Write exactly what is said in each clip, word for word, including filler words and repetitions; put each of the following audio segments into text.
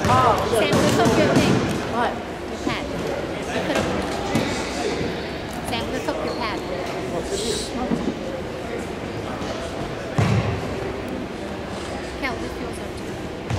Oh, Sam, look up your thing. What? Your pad. Look it up. Sam, look up your pad. Cal, lift yours up too.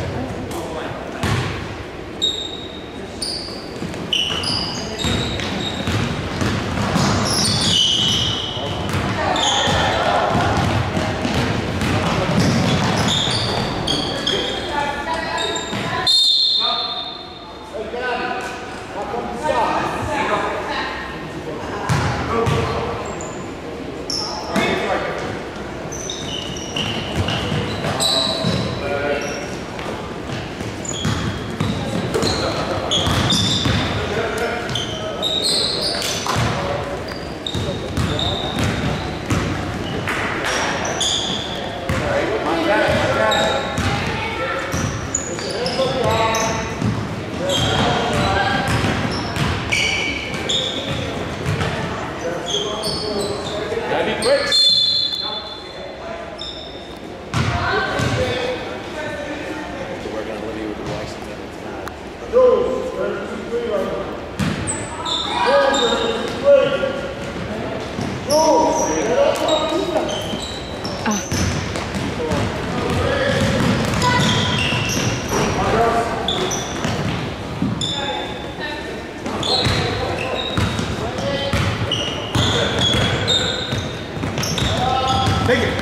Take it.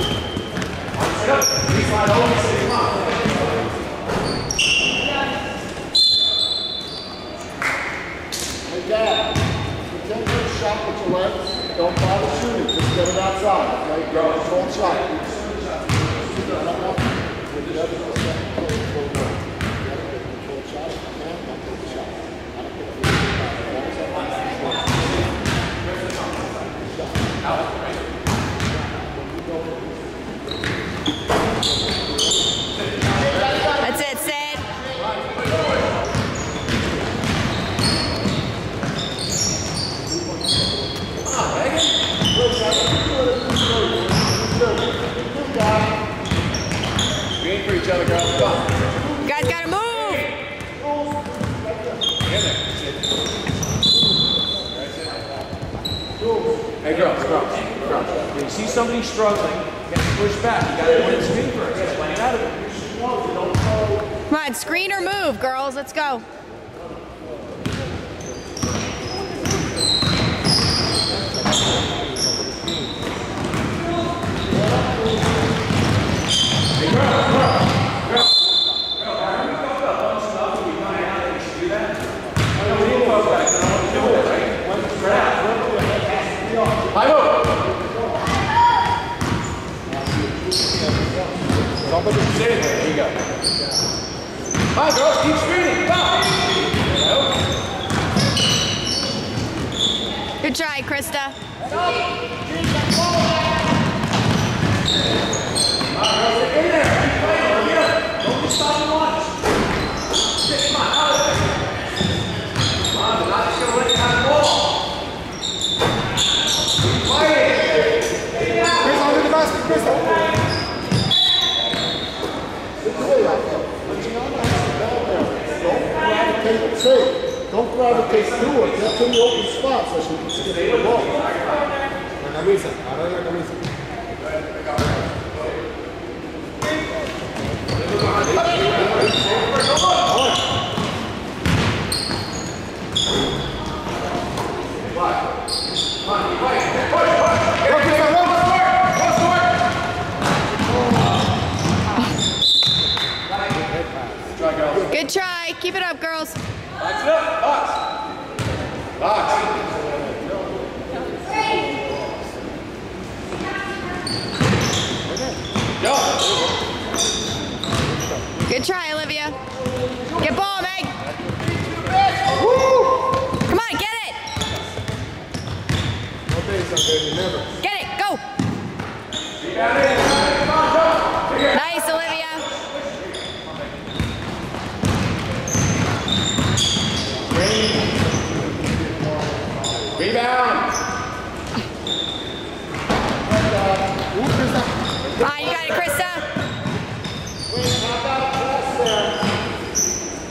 Hey, Dad, pretend you're shot with your legs. Don't bother shooting. Just get it outside, okay? Go. Control shot. That's it, Sid. Green for each other, girls. Come on. You guys gotta move. Hey, girls, girls, girls. When you see somebody struggling, you got to push back. You got to go in the screen first. Get plenty out of it. Come on, screen or move, girls. Let's go. Hey, girls, girls, girls. Somebody say it. There you go. Come on, girls, keep screening. Come on. Good try, Krista. Come on, girls, get in there. Keep playing. We're here. Don't just stop and watch. Come on, out of there. Come on, we're not just going to let you have the ball. Keep playing. Chris, under the basket, Chris. Say, don't gravitate to it. Get to the open spot so she can skip the ball. La camisa, agarra la camisa. Good try. Keep it up, girls. Box it up. Box. Box. Go. Good try, Olivia. Get ball, Meg. Come on, get it. Get it. Go. Nice, Olivia. Rebound. Ah, you got it, Krista.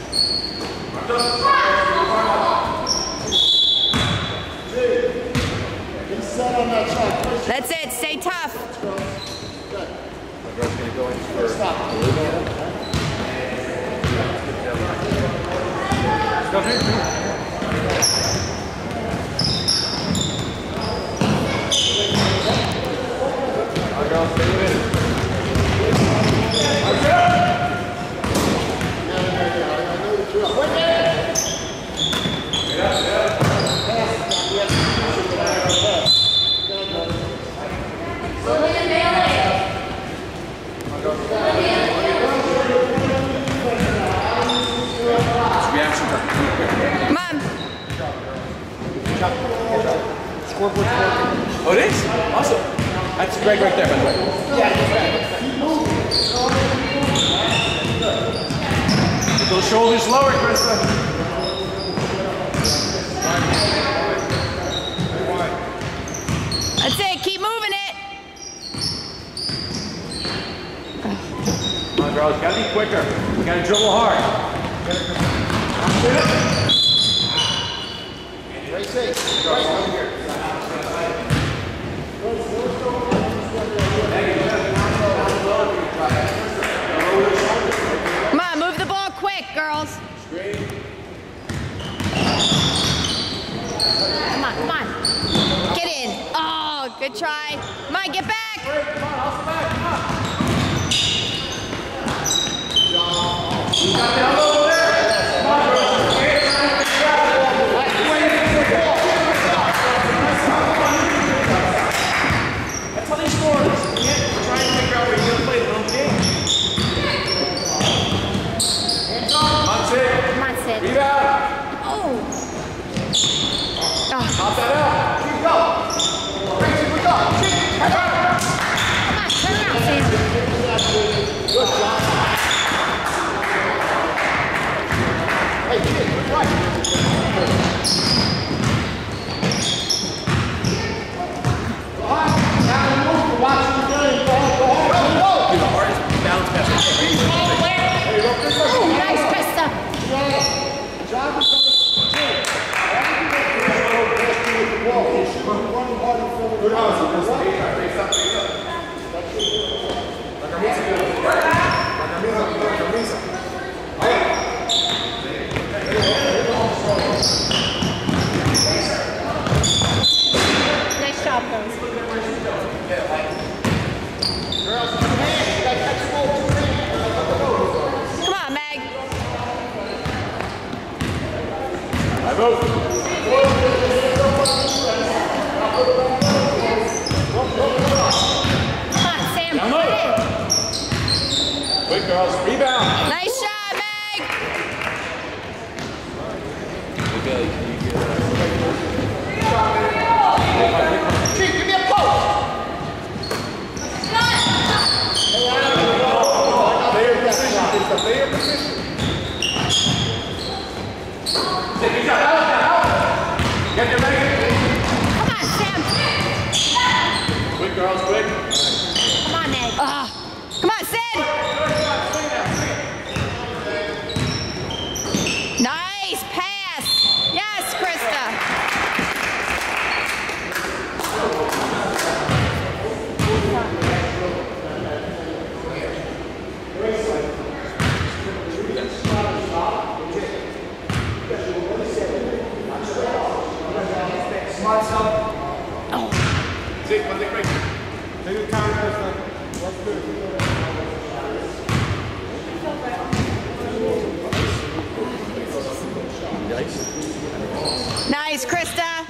He's set on that shot. That's it. Stay tough. My girl's gonna go in for. Stop. Go ahead. My girl, stay with it. Reaction time. Come on. Scoreboard's working. Oh, it is? Awesome. That's Greg right there, by the way. Keep those shoulders lower, Krista. That's it. Keep moving it. Come on, girls. Gotta be quicker. You gotta dribble hard. Come on, move the ball quick, girls. Come on, come on. Get in. Oh, good try. Come on, get back. That's how they score. You can't try and figure out where you're gonna play the wrong game. Come on, Sid. Come on, Sid. Rebound. Oh. Pop that out. Keep going. Tracy, we go. Come on, turn around, Sam. Good job. Hey, kid, good right. Go on. Now move. You're watching the game. Go on, go on. Go, go. Do the hardest bounce pass. There you go. This is Oh, nice, Krista. John is on the team. Wall. He should be running harder forward. Good house. Face up, face up, face up. La camisa. La camisa, la camisa. Nice job, girls. Girls, two hands. You got to catch the ball with two hands. Come on, Meg. I vote. Come on, Sam. Down Get low. in. Quick, girls. Rebound. Nice shot, Meg. Chief, give me a post. Player position. It's the player position. Take your shot. Out, out. Get your leg. Come on, Sam. Quick, girls. Quick. Come on, Meg. Ah. Come on, Sid. Nice pass. Yes, Krista. Take one, take break. Take your time, Krista. That's good. Nice, Krista.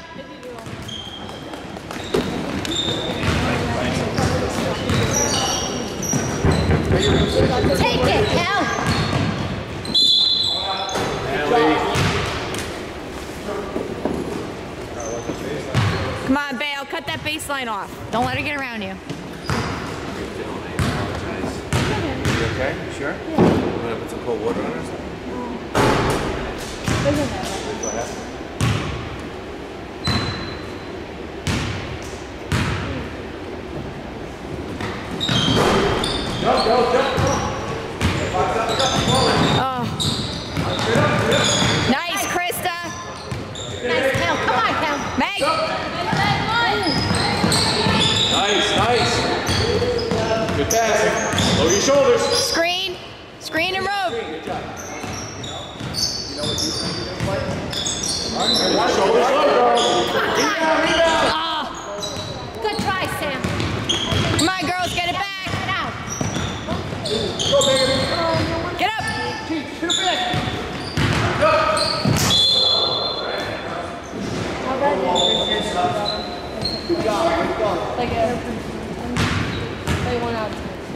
Take it, Cal. Come on, Bale. Cut that baseline off. Don't let her get around you. You okay? You sure? Yeah. You wanna put some cold water on or something? Go ahead. Jump, go, jump. Oh. Nice. Good passing. Lower your shoulders. Screen. Screen and rope. Good job. Shoulders low, girls. Rebound, rebound. Oh. Good try, Sam. Come on, girls, get it back. Get out. Go, baby. Get up. Keep, hit it back. Good job, good job. Like a, they went out.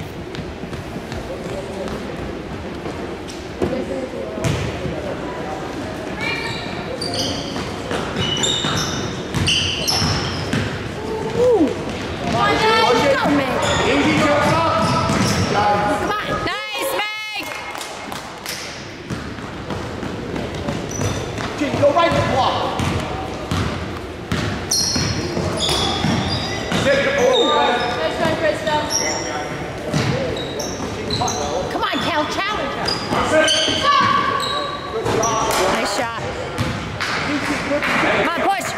Come on, guys. Go, Meg. Easy jumps up. Come on. Nice, Meg. Keep, go right to the block. Take the ball. Nice try, Krista. Come on, Cal. Challenge her. Nice shot. Come on, push.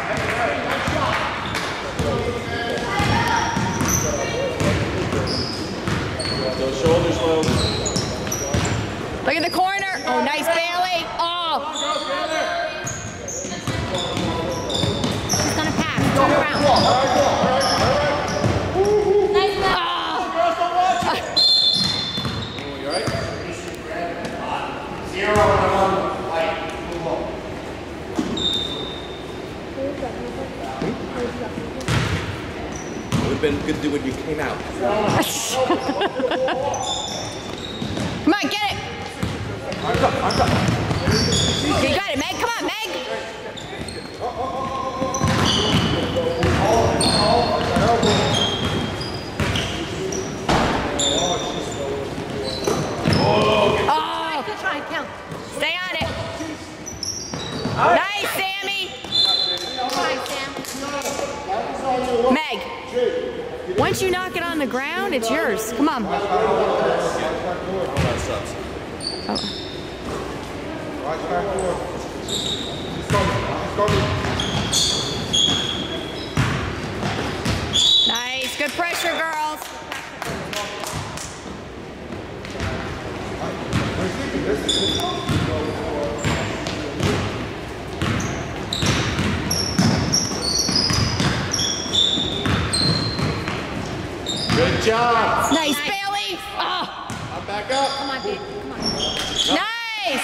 Those shoulders low. Look at the corner. Oh, nice, Bailey. Oh. She's gonna pass. Turn around. Nice Oh. You all right? It would have been good to do when you came out. Come on, get it. You got it, Meg. Come on, Meg. Oh, Good try, Cal. stay on it. Nice, Sammy. Good try, Sam. Meg, once you knock it on the ground, it's yours. Come on. Watch back door. She's coming. She's coming. Nice, good pressure, girls. Good job. Nice, Bailey. Oh, I'm back up. Come on, babe. Come on. nice.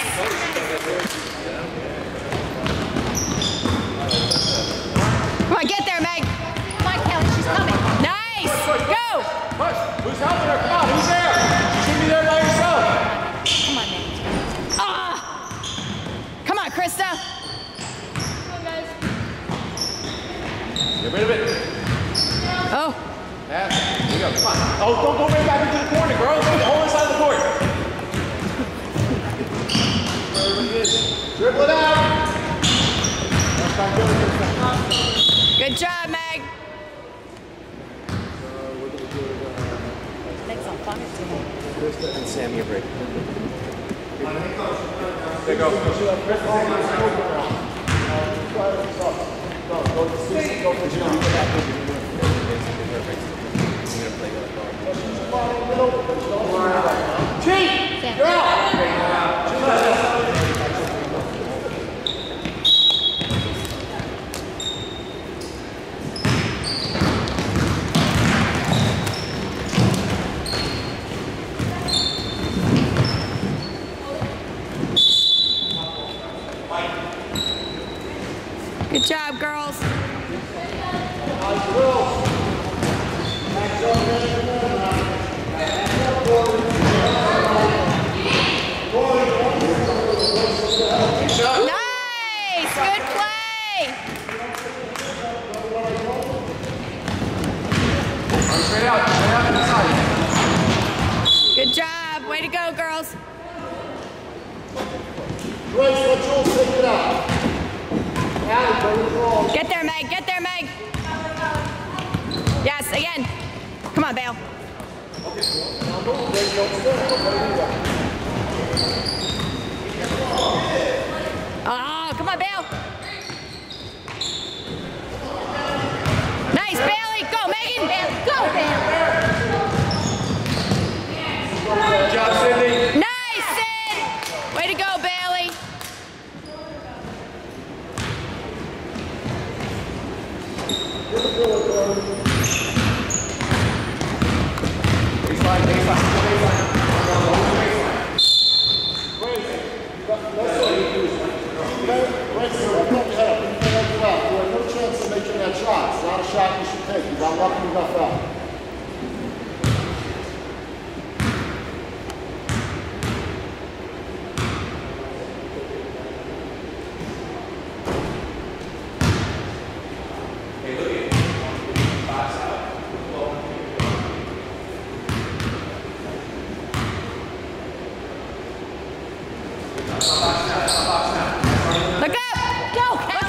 Come on, get there, Meg. Come on, Kelly. She's coming. Nice. Go. Push. Who's helping her? Come on. Who's there? You should be there by yourself. Come on, Meg. Ah. Come on, Krista. Come on, guys. Get rid of it. Oh. Pass. Here you go. Come on. Oh, don't go right back into the corner, girls. The whole inside the court. Everybody is. Dribble it out. Good job, Meg. Meg's on fire today. And Sammy a break. There you go. Chief, you're out. Good job, girls. Nice! Good play! Straight out. Straight out to the side. Good job. Way to go, girls. Grace, let Jules take it out. Allie, go wrong. Get there, Meg. Get there, Meg. Yes, again. Come on, Bale. Oh, come on, Bale. Nice, Bailey. Go, Megan. Go, Bam. Look up! Go, Look Cal. up!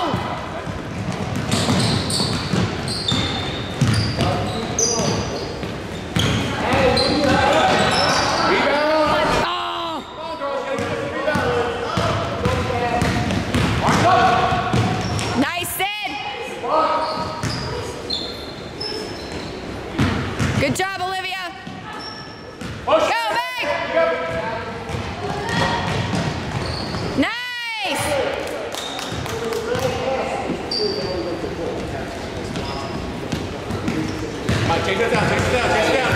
Nice, Sid! Good job, Olivia! Go, Meg! Nice! Come on, chase it down, chase it down, chase it down.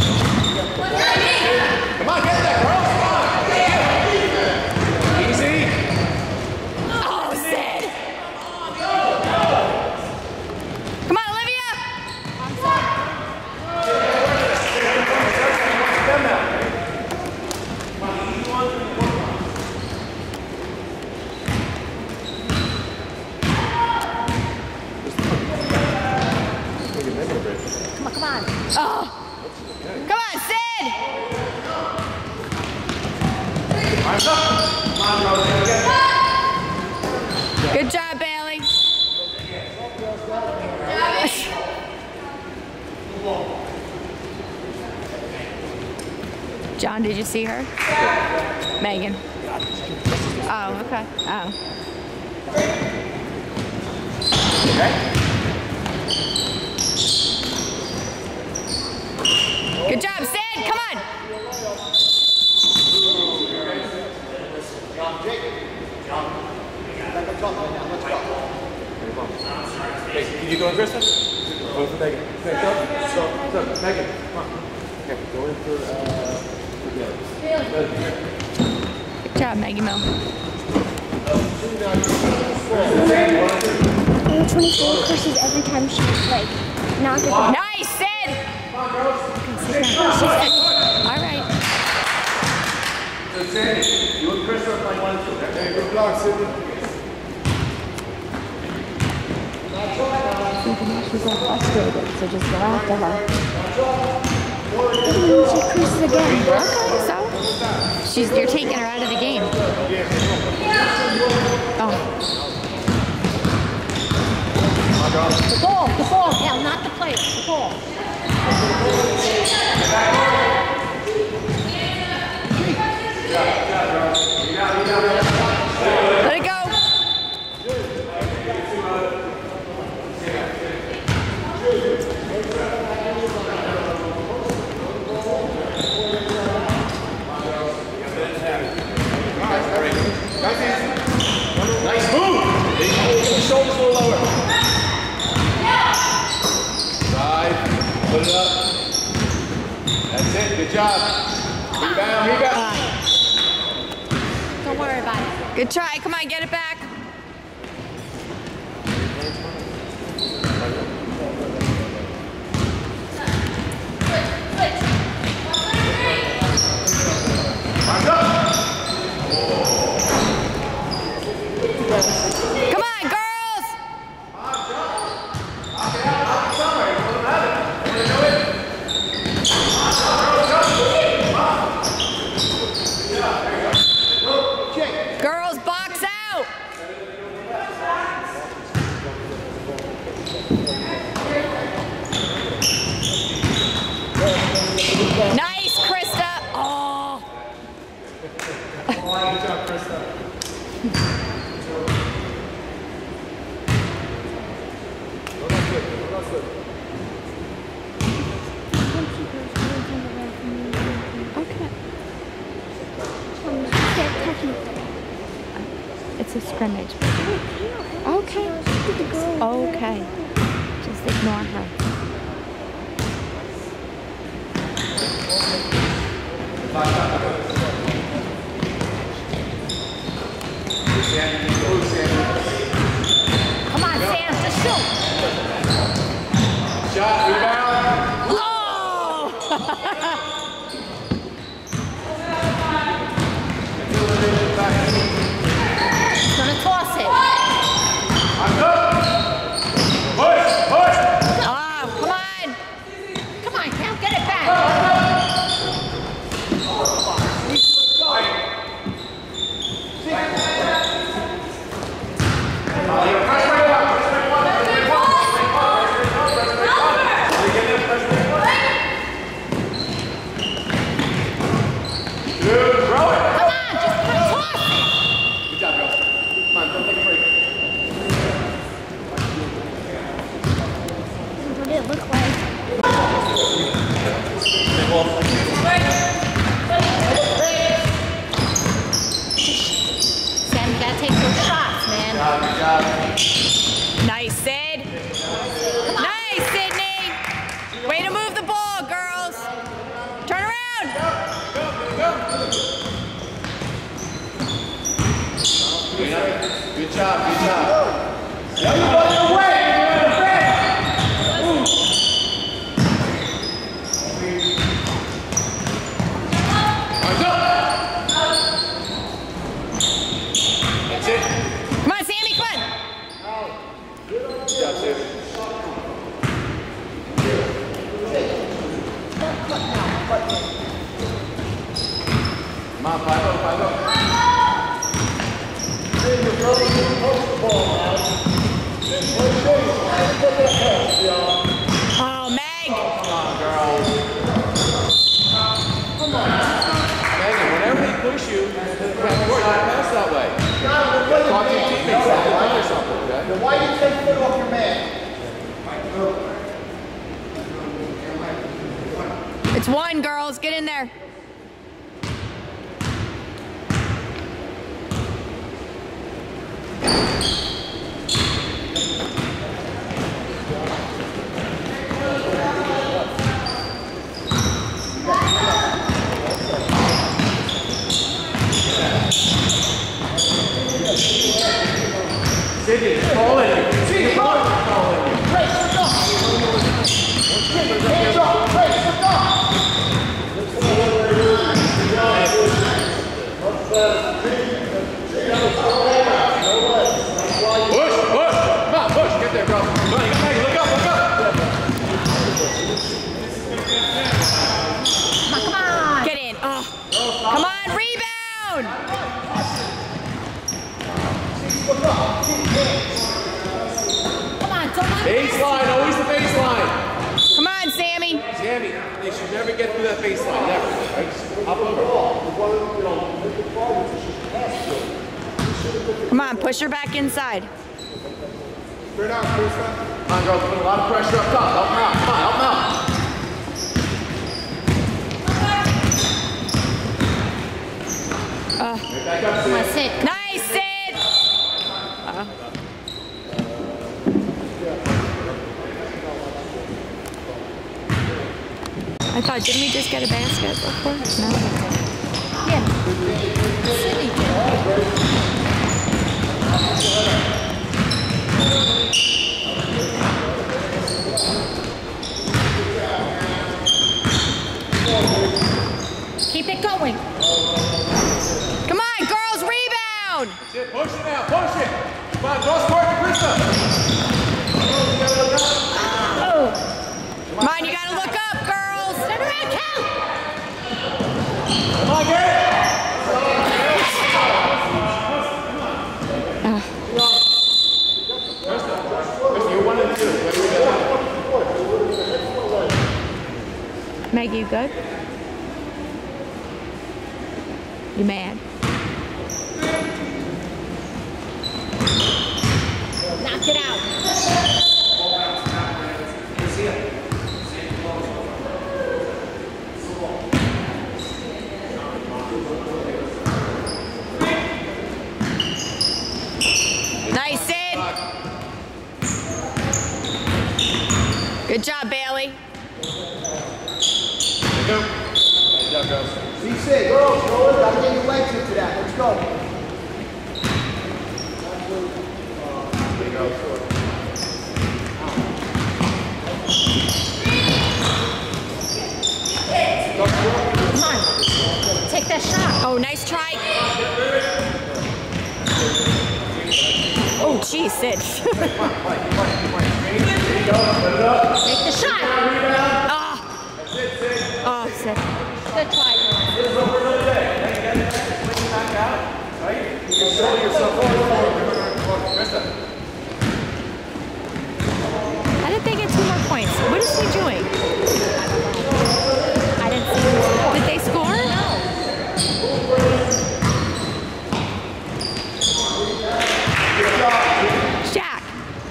Come on, get that, girl. Come on. Easy. Oh, Sid! Come on, Olivia! Come on, come on. Oh! Come on, Sid! Good job, Bailey. John, did you see her? Megan. Oh, okay. Oh. Good job, Sid. Come on. Hey, can you go in, Krista? Go for Megan. Okay, go. So, so, Megan, come on. Okay, go in for, uh, Good job, Maggie Mill. twenty-four pushes every time she like knocked it. Nice, Sid. All right. So, Sandy, you and Krista are playing one, two. Hey, good luck, Sidney. She's all frustrated, so just go after her. She creases again. Okay, so she's you're taking her out of the game. Oh, The ball, the ball, Cal, not the player, the ball. let it go. Nice move! Get your shoulders a little lower. Drive, put it up. That's it, good job. Rebound, rebound. Don't worry about it. Good try. Come on, get it back. Come on, girls! Girls, box out! Nice, Krista! Oh! Good job, Krista. Go that's good, go that's good. Okay. It's a scrimmage. Okay. Okay. Just ignore her. Come on, Sam, just shoot. Shot, rebound. Oh! He's gonna toss it. I'm good. Push, push. Oh, come on! Come on, Cal, get it back. job. Nice, Sid. Nice, Sydney. Way to move the ball, girls. Turn around. Good job, good job. Everybody away! That's it. Come on, Sammy, come on. Good job, Sammy. Come on, five up, five up. Oh, Meg. Come on, girl. Come on. Megan, whenever they push you, you have to pass that way. Talk to your teammates that way or something, okay? Why you take foot off your man? It's one, girls. Get in there. Sydney, it's calling you. Sydney, calling you. Hands up! Hands up! Push, push. Come on, push. Get there, bro. Come on, you got Maggie. Look up, look up. Come on, come on. Get in. Oh. Come on, rebound. Come on, come on. Baseline, always the baseline. Come on, Sammy. Sammy, they should never get through that baseline, never. Right? Hop over. Come on, push her back inside. Straight out, Krista. Come on, girls, put a lot of pressure up top. Help them out. Come on, help them out. Uh, Back up, Come on, Sid. sit. nice, Sid. Uh, I thought, didn't we just get a basket before? No. Yeah. Sydney did. Keep it going. Come on, girls, rebound. That's it. Push it now. Push it. Come on, go score it, Krista. Oh. Come on, you gotta look up, girls. Turn around, Cal. Come on, get it. Krista, Krista, you're one and two. What do we got? Meg, you good? You mad? Knock it out. Nice, Sid. Good job, Bailey. Good job, girls. C C, girls, girls, gotta get your legs into that. Let's go. There you go. Come on. Take that shot. Oh, nice try. Oh, geez, Sid. Take the shot. Oh. Oh, Sid. Good try. How did they get two more points? What is he doing? I didn't see him score. Did they score? Jack.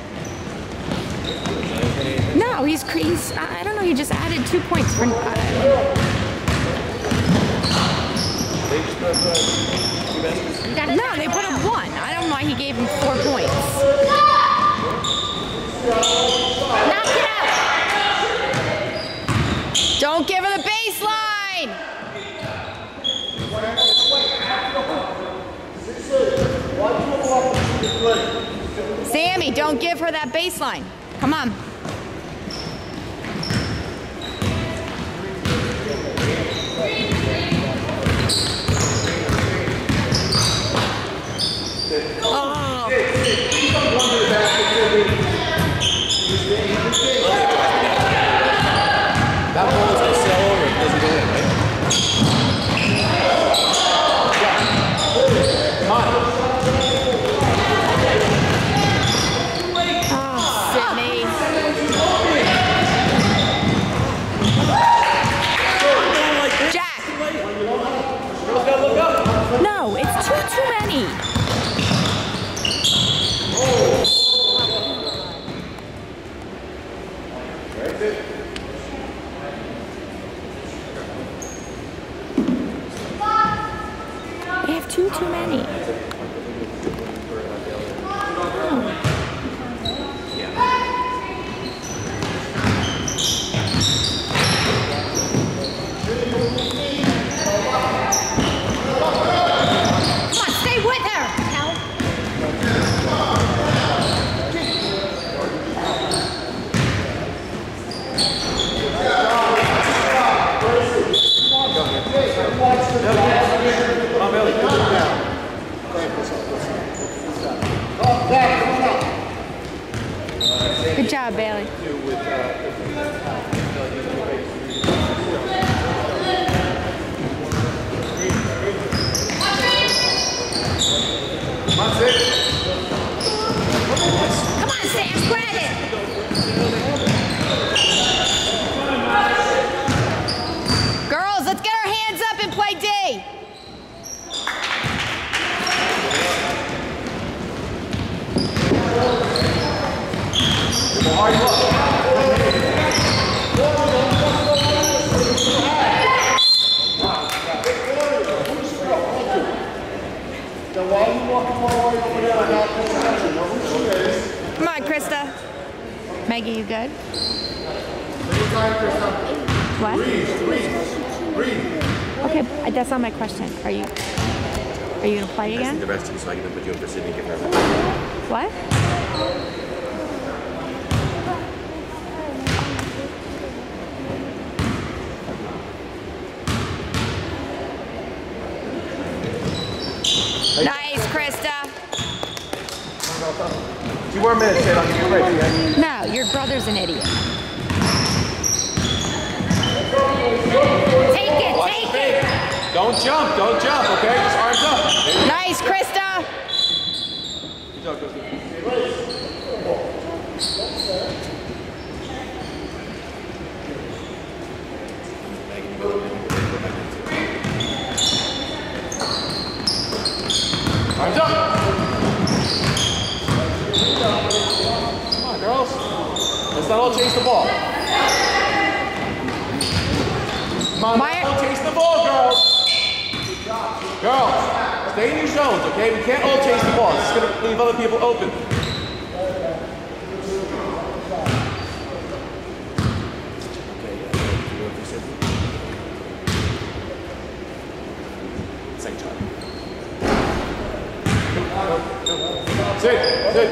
No, he's he's. I don't know. He just added two points for. Uh, They just put up, uh, two baskets. You gotta no, they put up one. I don't know why he gave him four points. Sammy, don't give her that baseline. Come on. Oh. That ball is going to sail over. It doesn't go in, right? Come on. Sydney. Jack. Girls gotta look up. No, it's too, too many. They have too, too many. Come on, stay with her. Come on, Billy. Good job, Bailey. Come on, Sid. Come on, Sam, grab it. Girls, let's get our hands up and play D. Hard look. Come on, Krista. Maggie, you good? What? Okay, that's not my question. Are you Are you gonna play I again? the rest of you so I can put you up for Sydney. Give her a What? Nice, Krista. Two more minutes, Sid. I'll give you a break, okay? No, your brother's an idiot. Take it, take it. Don't jump. Don't jump, okay? Just arms up. Nice, Krista. Good job, Krista. Arms up. Come on, girls. Let's not all chase the ball. Come on, Why- don't chase the ball, girls. Girls, stay in your zones, okay? We can't all chase the ball. It's going to leave other people open. Same shot. Sit, sit.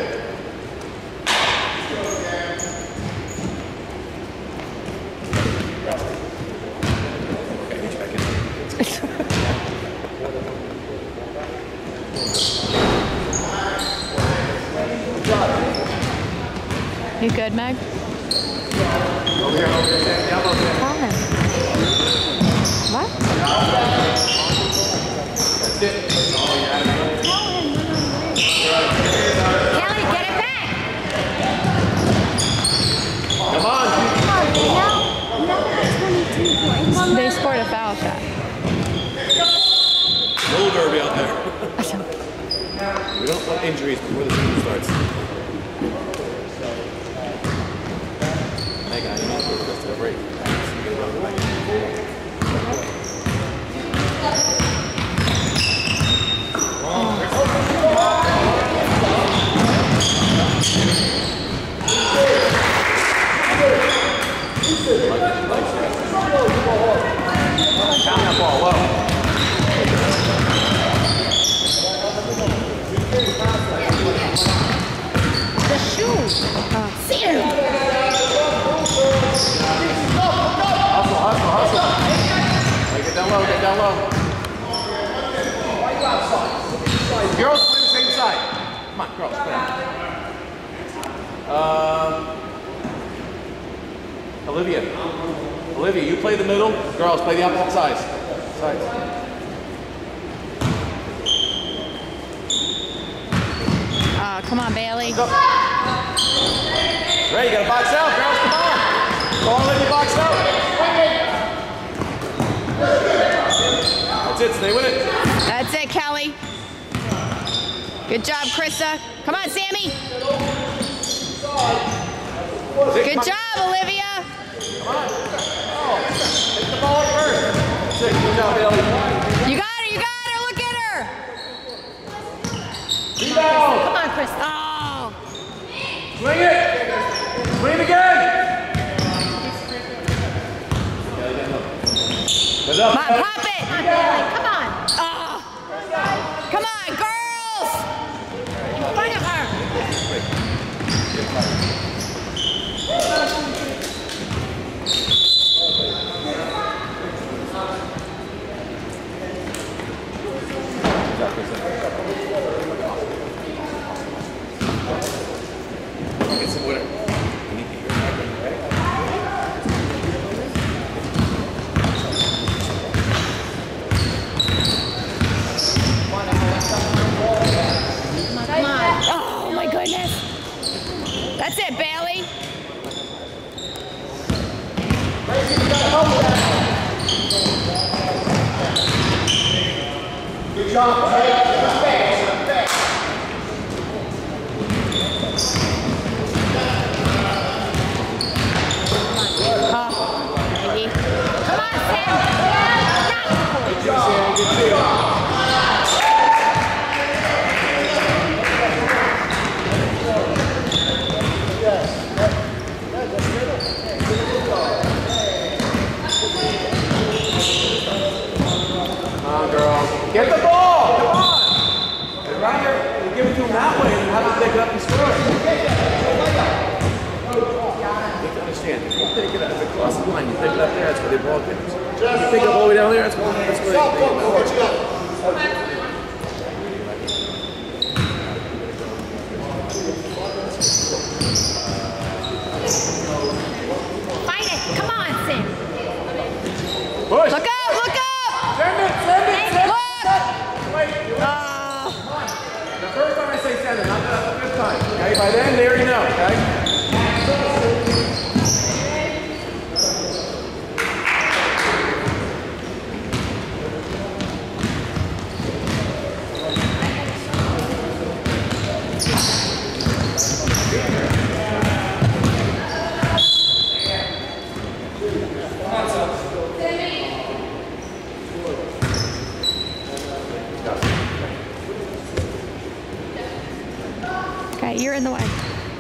Okay, reach back in. You good, Meg? Over here, over here. Down low, Sam. Fine. What? That's it. Kelly, get it back! Come on. They scored a foul shot. Little derby out there. We don't want injuries before the season starts. Megan, you need to go to the break. You gotta go to the break. Count that ball. low. The shoe. See him. Hustle, hustle, hustle. Right, get down low, get down low. Girls, play the same side. Come on, girls, come on. Uh, Olivia. Olivia, you play the middle. Girls, play the opposite sides. Sides. Oh, come on, Bailey. Go. Ready, you gotta box out, girls, come on. Come on, Olivia, box out. That's it, stay with it. That's it, Kelly. Good job, Krista. Come on, Sammy. Good job, Olivia. Come on. Oh, hit the ball first. That's it, good job, Bailey. You got her, you got her. Look at her. Rebound. Come on, Chris. Oh. Swing it. Swing again. Good up. Come on, pop it. Come on, Bailey. Come on. Oh. Come on, girls. In front of her. Get some water. You need to get your back in, right? Come on. Oh, my goodness. That's it, Bailey. Good job. Come on, Sam. Good job. Good job. Get the ball! Come on! Get right here. You give it to him that way and have him pick it up and score. You have to understand, if you take it up across the line, you pick it up there, that's where the ball goes. You pick it up all the way down there, that's where that's where they pick it up. Fight it. Come on, Sam. Push! Look up, look up. Send it, send it, send it! Look. Wait, Oh. the first time I say send it, not the fifth time. Okay, by then they already know, okay? Okay, you're in the way.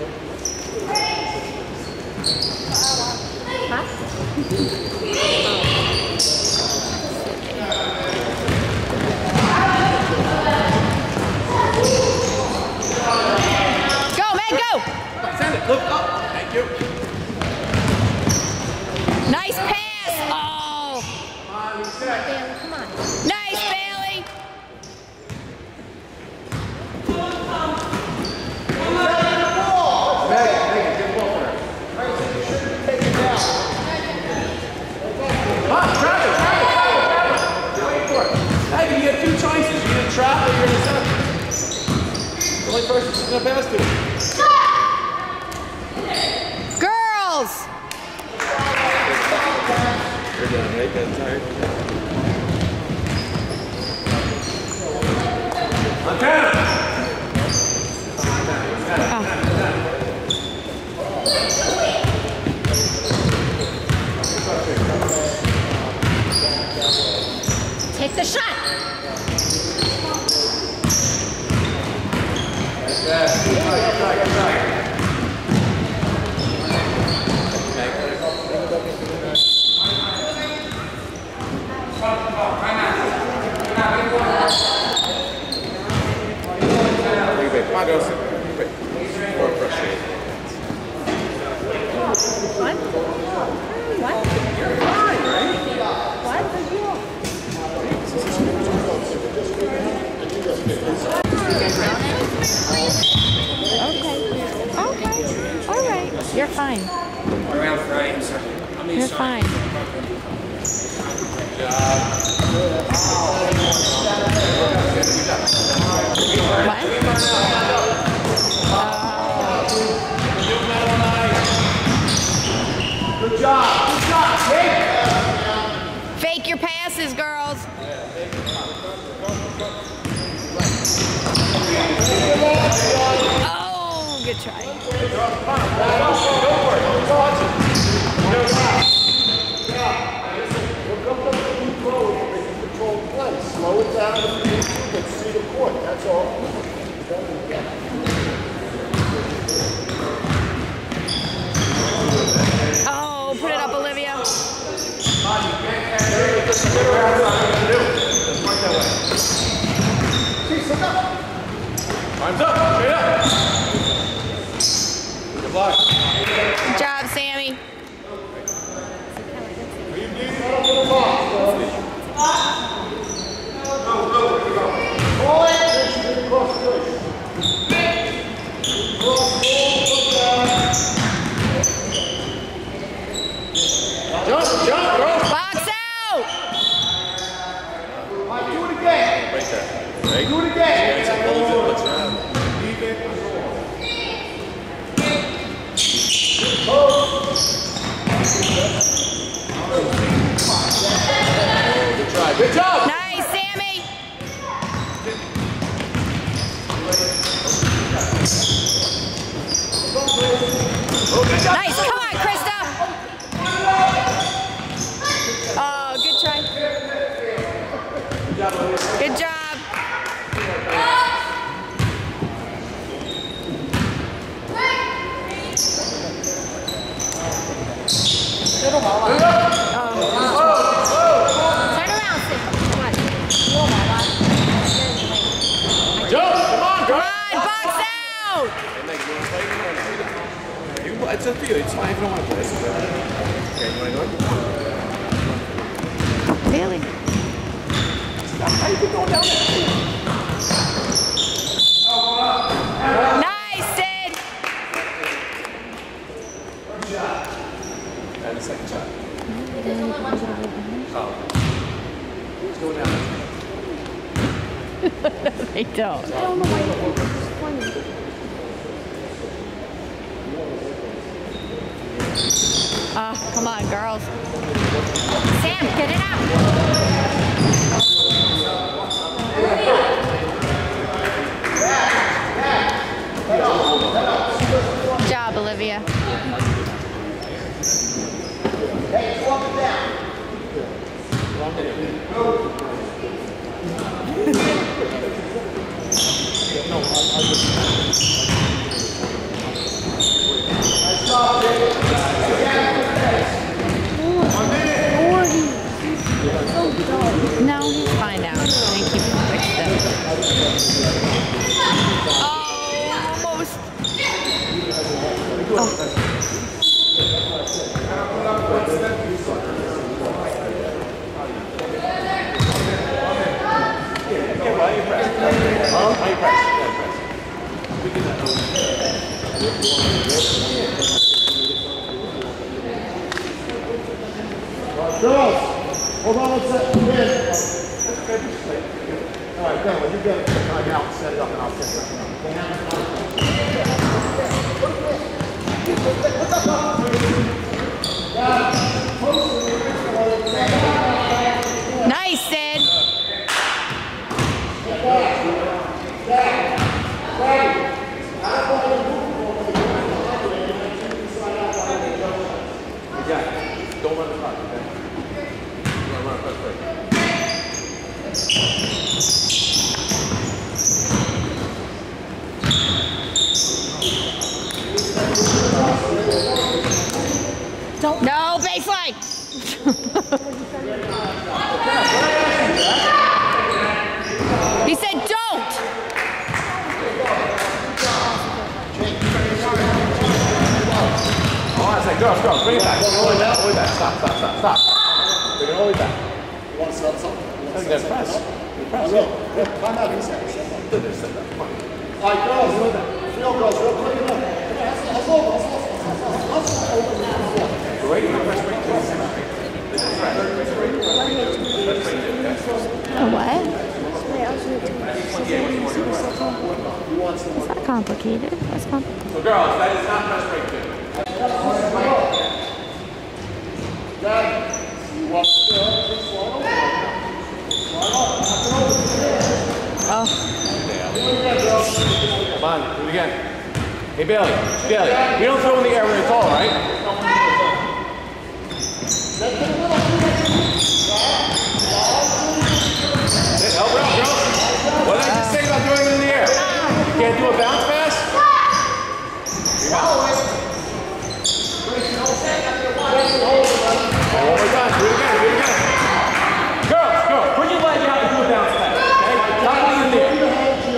Go, man, go! Send it, look up. Thank you. Nice pass! Oh! Bailey, come on. Nice, Bailey! Megan, Megan, get the ball for her. Come on, Travis, Travis, Travis, Travis. Get waiting for it. Megan, you have two choices. You're going to trap or you're going to center. The only person she's going to pass to. Girls! You're done, right? That's tired. Montana! Take the shot. Yeah, good try, good try, good try. Okay. girls are more frustrated. What? What? You're fine, right? What? Okay. Okay. All right. You're fine. Around Friday, sorry. You're fine. What? Good job. Good job. Hey. Fake your passes, girls. Oh, good try. Slow it down if you need to, but see the court, that's all. Oh, put it up, Olivia. Time's up. Straight up. Good luck. Good job, Sammy. Jump, jump, bro. Box out. Do it again. Right there. Right? Do it again. Yeah, it's a little bit. What's around? Good try. Good job. Nice, Sammy. Oh, good job. Nice. Come on, Krista. Oh, good try. Good job. Turn around, Sid. Come on. Jump. Come on, girl. Come on, box out. And like, you want to play? You want to It's up to you. It's fine if you don't want to play. It's okay. Okay, you want to go? Really? How you been going down there? Nice, Sid. And the second shot. Oh. Let's go down. They don't. I don't know why you think this is funny. Ah, come on, girls. Sam, get it out. Good job, Olivia. Hey, swap it down. Nice job, Jake. No, he's fine now. I think he fixed it. Oh, almost. Oh. Why you press? Huh? Why you press? Girls, hold on one second. All right, then when you get the time out, set it up and I'll set it up. Nice, Sid. Yeah. Don't run the clock, okay? You want to run across first. Don't. No, baseline. He said don't. girls, girls, bring it back. All the way back, all the way back. Stop, stop, stop, stop. Bring it all the way back. You want to start something? You want to That's start press. something? Press. I will. Yeah, time out. He said. Do this, do that. Come on. All right, girls. Field girls, real quick enough. Hustle, hustle, hustle, hustle, hustle, over the floor. Great, press break two. This is right. Press break two. Press break two, okay? A what? Wait, I was going to It's not complicated. That's complicated. So girls, that is not press break two. Dad, you want to go? Please slide over. Slide up. Knock it over. Oh, Come on, do it again. Hey Bailey, Bailey, we don't throw in the air when it's all, right? Hey, help it out, girls. What did I just say about throwing it in the air? You can't do a bounce pass? Here you go. One more time, do it again, do it again. Girls, girls, put your leg out and do a bounce pass, okay? Not in the air.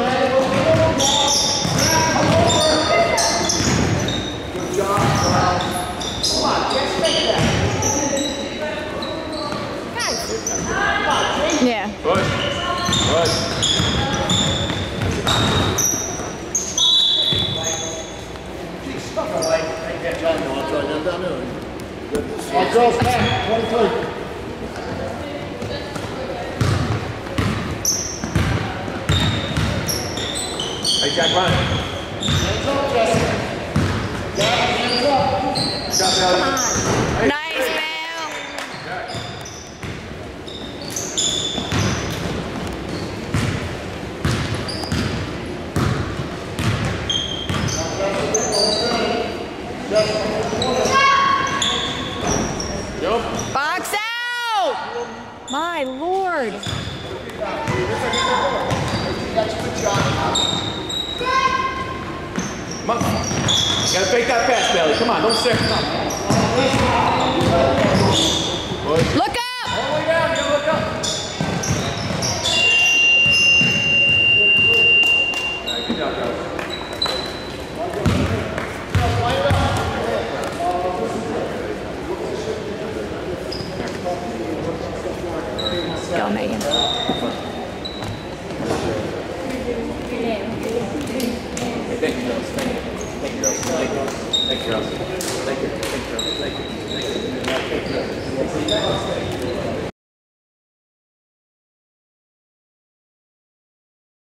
yeah. Good. Good. All right, girls, back. twenty-three. Hey, Jack, run. Hands up, Jesse. Jack, hands up. Shot down. Nice, Belle. Jump. Box out! My lord. Come on. You gotta fake that pass, Bailey. Come on, don't sit. Come on. Push. Look up! All the way down, you gotta look up. All right, good job, guys. Go, Megan. Thank you, girls. Thank you. Thank you, girls. Thank you. Thank you, girls. Thank you. Thank you, girls. Thank you. Thank you. Thank you.